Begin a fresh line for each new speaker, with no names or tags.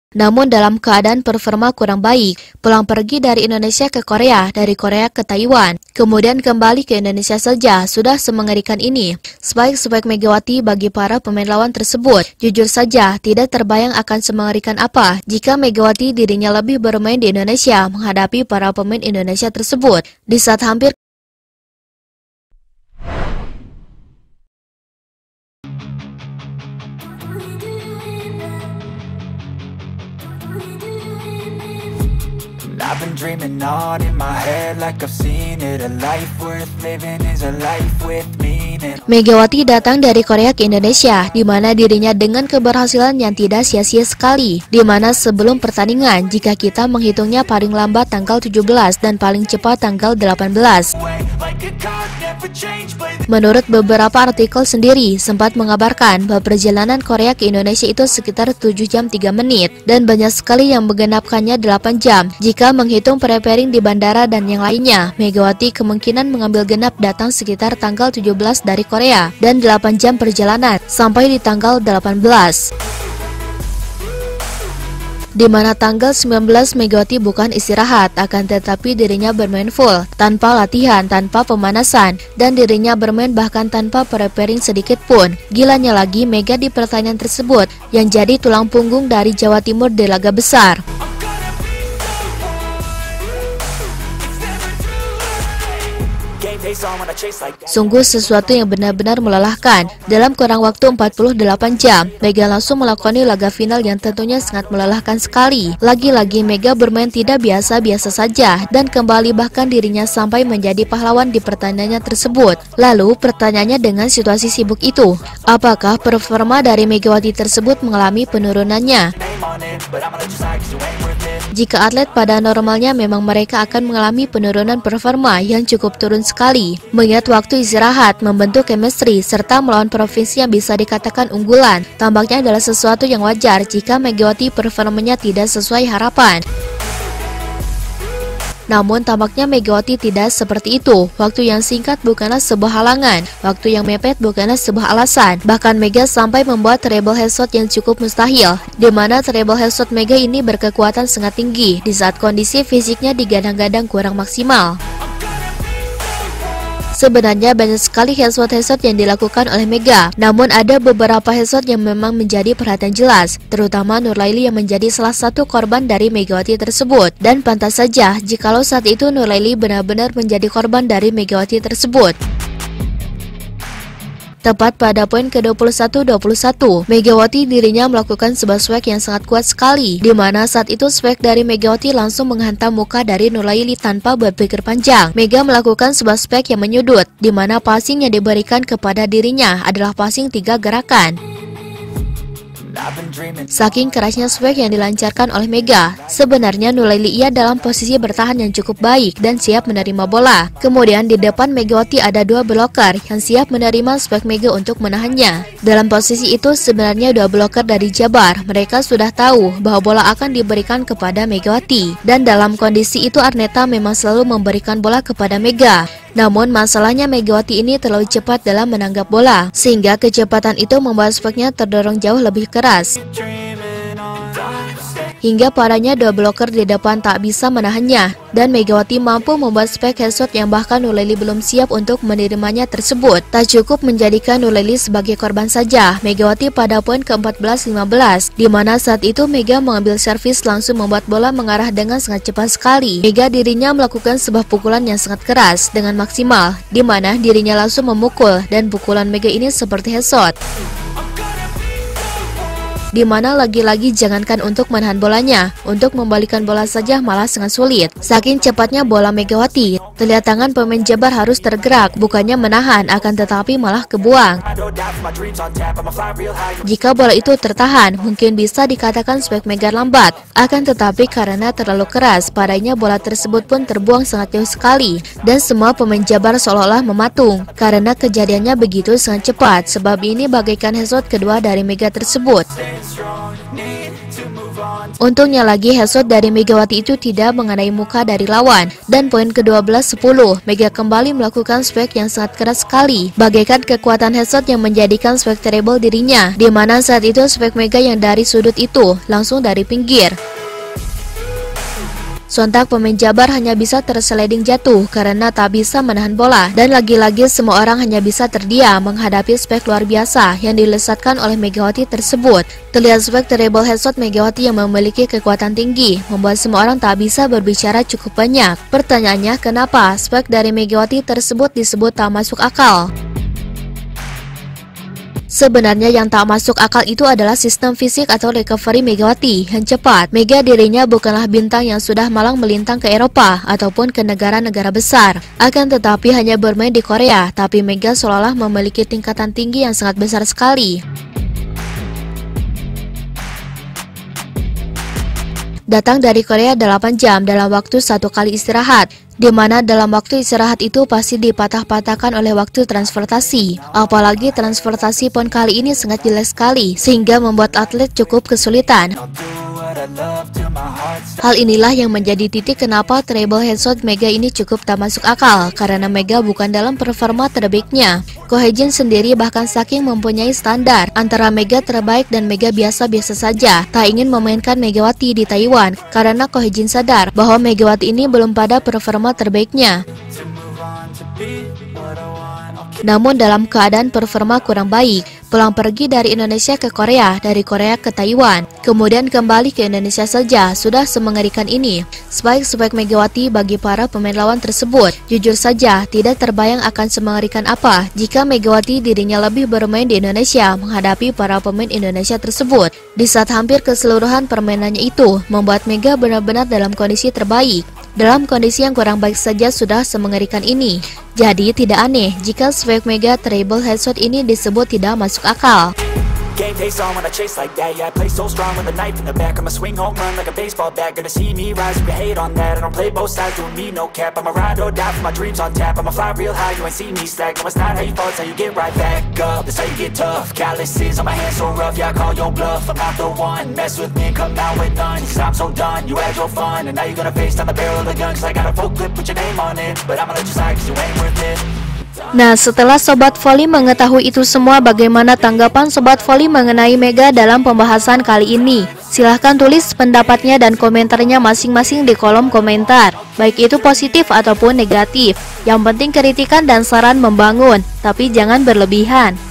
Namun dalam keadaan performa kurang baik, pulang pergi dari Indonesia ke Korea, dari Korea ke Taiwan, kemudian kembali ke Indonesia saja sudah semengerikan ini. Spike Megawati bagi para pemain lawan tersebut, jujur saja tidak terbayang akan semengerikan apa jika Megawati dirinya lebih bermain di Indonesia menghadapi para pemain Indonesia tersebut. Di saat hampir
I've been dreaming on in my head like I've seen it. A life worth living is a life with meaning.
Megawati datang dari Korea ke Indonesia, di mana dirinya dengan keberhasilan yang tidak sia-sia sekali, di mana sebelum pertandingan, jika kita menghitungnya paling lambat tanggal 17 dan paling cepat tanggal 18. Menurut beberapa artikel sendiri, sempat mengabarkan bahwa perjalanan Korea ke Indonesia itu sekitar 7 jam 3 menit, dan banyak sekali yang menggenapkannya 8 jam. Jika menghitung preparing di bandara dan yang lainnya, Megawati kemungkinan mengambil genap datang sekitar tanggal 17 dari Korea dan 8 jam perjalanan sampai di tanggal 18. Di mana tanggal 19 Megawati bukan istirahat, akan tetapi dirinya bermain full, tanpa latihan, tanpa pemanasan, dan dirinya bermain bahkan tanpa preparing sedikit pun. Gilanya lagi, Mega di pertandingan tersebut yang jadi tulang punggung dari Jawa Timur di laga besar. Sungguh sesuatu yang benar-benar melelahkan. Dalam kurang waktu 48 jam, Mega langsung melakoni laga final yang tentunya sangat melelahkan sekali. Lagi-lagi Mega bermain tidak biasa-biasa saja, dan kembali bahkan dirinya sampai menjadi pahlawan di pertandingannya tersebut. Lalu pertanyaannya, dengan situasi sibuk itu, apakah performa dari Megawati tersebut mengalami penurunannya? Jika atlet pada normalnya, memang mereka akan mengalami penurunan performa yang cukup turun sekali. Mengingat waktu istirahat, membentuk chemistry, serta melawan provinsi yang bisa dikatakan unggulan, tampaknya adalah sesuatu yang wajar jika Megawati performanya tidak sesuai harapan. Namun tampaknya Megawati tidak seperti itu. Waktu yang singkat bukanlah sebuah halangan, waktu yang mepet bukanlah sebuah alasan. Bahkan Mega sampai membuat treble headshot yang cukup mustahil, di mana treble headshot Mega ini berkekuatan sangat tinggi di saat kondisi fisiknya digadang-gadang kurang maksimal. Sebenarnya banyak sekali headshot yang dilakukan oleh Mega, namun ada beberapa headshot yang memang menjadi perhatian jelas, terutama Nurlaili yang menjadi salah satu korban dari Megawati tersebut. Dan pantas saja jikalau saat itu Nurlaili benar-benar menjadi korban dari Megawati tersebut. Tepat pada poin ke-21-21, Megawati dirinya melakukan sebuah swag yang sangat kuat sekali, di mana saat itu swag dari Megawati langsung menghantam muka dari Nurlaili tanpa berpikir panjang. Mega melakukan sebuah swag yang menyudut, di mana passing yang diberikan kepada dirinya adalah passing 3 gerakan. Saking kerasnya swag yang dilancarkan oleh Mega, sebenarnya Nurlaili ia dalam posisi bertahan yang cukup baik dan siap menerima bola. Kemudian di depan Megawati ada 2 bloker yang siap menerima swag Mega untuk menahannya. Dalam posisi itu sebenarnya 2 bloker dari Jabar, mereka sudah tahu bahwa bola akan diberikan kepada Megawati. Dan dalam kondisi itu Arneta memang selalu memberikan bola kepada Mega. Namun masalahnya Megawati ini terlalu cepat dalam menanggap bola, sehingga kecepatan itu membuat swagnya terdorong jauh lebih keras. Hingga parahnya 2 bloker di depan tak bisa menahannya, dan Megawati mampu membuat spek headshot yang bahkan Nurlaili belum siap untuk menerimanya tersebut. Tak cukup menjadikan Nurlaili sebagai korban saja, Megawati pada poin ke-14-15, di mana saat itu Mega mengambil servis langsung membuat bola mengarah dengan sangat cepat sekali. Mega dirinya melakukan sebuah pukulan yang sangat keras dengan maksimal, di mana dirinya langsung memukul, dan pukulan Mega ini seperti headshot, di mana lagi-lagi jangankan untuk menahan bolanya, untuk membalikan bola saja malah sangat sulit. Saking cepatnya bola Megawati, terlihat tangan pemain Jabar harus tergerak, bukannya menahan, akan tetapi malah kebuang. Jika bola itu tertahan, mungkin bisa dikatakan swag Mega lambat, akan tetapi karena terlalu keras, padanya bola tersebut pun terbuang sangat jauh sekali, dan semua pemain Jabar seolah-olah mematung, karena kejadiannya begitu sangat cepat, sebab ini bagaikan headshot kedua dari Mega tersebut.
staying strong, need to move on.
Untungnya lagi headshot dari Megawati itu tidak mengenai muka dari lawan. Dan poin ke-12-10, Mega kembali melakukan swag yang sangat keras sekali, bagaikan kekuatan headshot yang menjadikan swag terrible dirinya, di mana saat itu swag Mega yang dari sudut itu langsung dari pinggir. Sontak pemain Jabar hanya bisa tersliding jatuh karena tak bisa menahan bola, dan lagi-lagi semua orang hanya bisa terdiam menghadapi spek luar biasa yang dilesatkan oleh Megawati tersebut. Terlihat spek terrible headshot Megawati yang memiliki kekuatan tinggi membuat semua orang tak bisa berbicara cukup banyak. Pertanyaannya, kenapa spek dari Megawati tersebut disebut tak masuk akal? Sebenarnya yang tak masuk akal itu adalah sistem fisik atau recovery Megawati yang cepat. Mega dirinya bukanlah bintang yang sudah malang melintang ke Eropa ataupun ke negara-negara besar. Akan tetapi hanya bermain di Korea, tapi Mega seolah-olah memiliki tingkatan tinggi yang sangat besar sekali. Datang dari Korea 8 jam dalam waktu 1 kali istirahat, di mana dalam waktu istirahat itu pasti dipatah-patahkan oleh waktu transportasi. Apalagi transportasi pun kali ini sangat jelek sekali, sehingga membuat atlet cukup kesulitan. Hal inilah yang menjadi titik kenapa treble headshot Mega ini cukup tak masuk akal, karena Mega bukan dalam performa terbaiknya. Ko Hae-jin sendiri bahkan saking mempunyai standar antara Mega terbaik dan Mega biasa-biasa saja, tak ingin memainkan Megawati di Taiwan, karena Ko Hae-jin sadar bahwa Megawati ini belum pada performa terbaiknya. Namun dalam keadaan performa kurang baik, pulang pergi dari Indonesia ke Korea, dari Korea ke Taiwan, kemudian kembali ke Indonesia saja sudah semengerikan ini. Spike Megawati bagi para pemain lawan tersebut, jujur saja tidak terbayang akan semengerikan apa jika Megawati dirinya lebih bermain di Indonesia menghadapi para pemain Indonesia tersebut. Di saat hampir keseluruhan permainannya itu membuat Mega benar-benar dalam kondisi terbaik. Dalam kondisi yang kurang baik saja sudah semengerikan ini. Jadi tidak aneh jika swag Mega treble headshot ini disebut tidak masuk akal.
Game face on when I chase like that. Yeah, I play so strong with a knife in the back. I'ma swing home run like a baseball bat. Gonna see me rise, you can hate on that. I don't play both sides, doing me no cap. I'ma ride or die for my dreams on tap. I'ma fly real high, you ain't see me slack. No, it's not how you fall, it's how you get right back up. That's how you get tough. Calluses on my hands so rough, yeah, I call your bluff. I'm not the one, mess with me and come out with none. Cause I'm so done, you had your fun. And now you're gonna face down the barrel of the gun. Cause I got a full clip with your name on it. But I'ma let you slide cause you ain't worth it.
Nah, setelah Sobat Voli mengetahui itu semua, bagaimana tanggapan Sobat Voli mengenai Mega dalam pembahasan kali ini? Silahkan tulis pendapatnya dan komentarnya masing-masing di kolom komentar, baik itu positif ataupun negatif. Yang penting kritikan dan saran membangun, tapi jangan berlebihan.